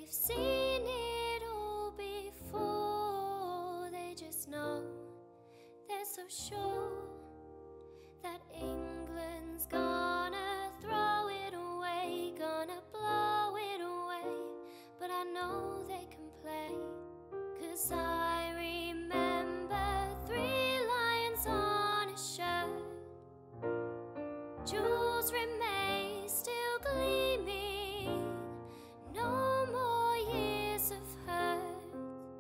seen it all before. They just know, they're so sure that England's gonna throw it away, gonna blow it away. But I know they can play, 'cause I remember 3 lions on a shirt. Jewels remain still gleaming, no more years of hurt,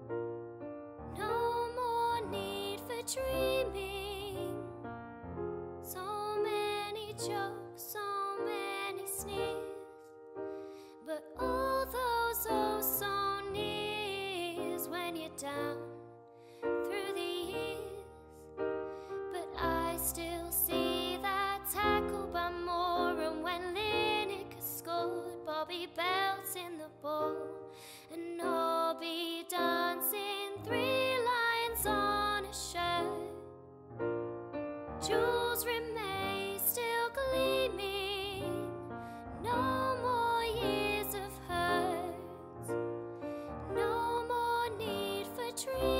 no more need for dreaming. So many jokes, so many sneers, but all those oh so nears when you're down through the years. But I still see that tackle by Moore, and when Lineker scored, Bobby belts in the ball, and Nobby dancing 3 lions on a shirt. Jewels remain still gleaming, no more years of hurt, no more need for dreaming.